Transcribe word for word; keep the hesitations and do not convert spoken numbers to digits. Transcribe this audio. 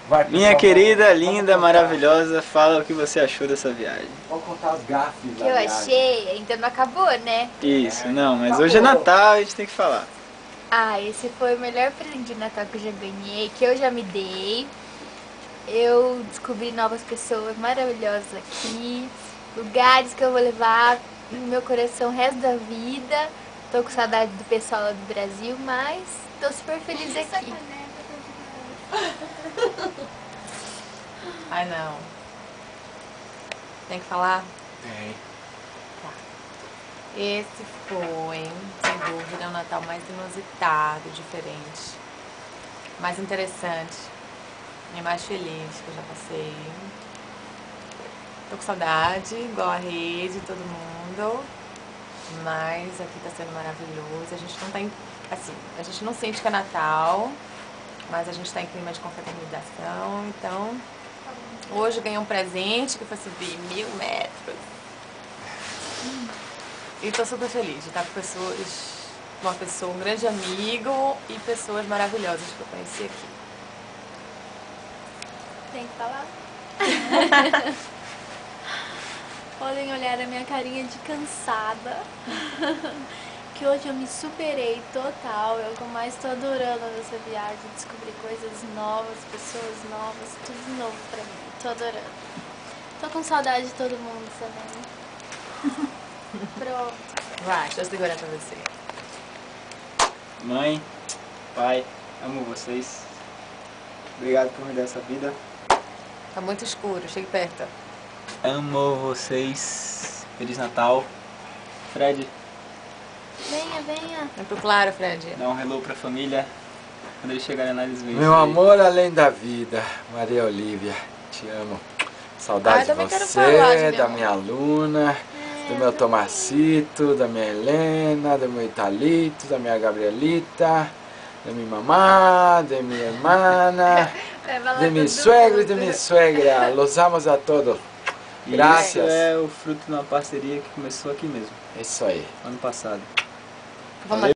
Vai, Minha pessoal, querida, vamos- linda, vamos maravilhosa, fala o que você achou dessa viagem. Vamos contar os gafes O que da eu viagem. achei, ainda não acabou, né? Isso, não, mas Acabou. hoje é Natal, a gente tem que falar. Ah, esse foi o melhor presente de Natal que eu já ganhei, que eu já me dei. Eu descobri novas pessoas maravilhosas aqui, lugares que eu vou levar no meu coração o resto da vida. Tô com saudade do pessoal lá do Brasil, mas tô super feliz aqui. Ai, não. Tem que falar? Tem. Tá. Esse foi, sem dúvida, o Natal mais inusitado, diferente, mais interessante e mais feliz que eu já passei. Tô com saudade, igual a Rede, todo mundo, mas aqui tá sendo maravilhoso. A gente não tá em, assim, a gente não sente que é Natal, mas a gente tá em clima de confraternização, então hoje ganhei um presente que foi subir mil metros. E tô super feliz de estar com pessoas, uma pessoa, um grande amigo e pessoas maravilhosas que eu conheci aqui. Tem que falar? Podem olhar a minha carinha de cansada. Que hoje eu me superei total. É o que eu mais tô adorando nessa viagem. Descobrir coisas novas, pessoas novas, tudo novo pra mim. Tô adorando. Tô com saudade de todo mundo também. Pronto. Vai, deixa eu segurar pra você. Mãe, pai, amo vocês. Obrigado por me dar essa vida. Tá muito escuro, chegue perto. Amo vocês. Feliz Natal. Fred, Venha, venha. Vem pro claro, Fred. dá um hello pra família. Quando eles chegarem lá, eles veem. Meu amor além da vida, Maria Olívia, te amo. Saudade Ah, eu de também quero você, falar de meu da amor. minha aluna, do meu Tomacito, da minha Helena, do meu Italito, da minha Gabrielita, de minha mamá, de minha hermana, de mi suegro e de minha suegra. Los amos a todos. Isso Graças. é o fruto de uma parceria que começou aqui mesmo, É isso aí. ano passado. Vamos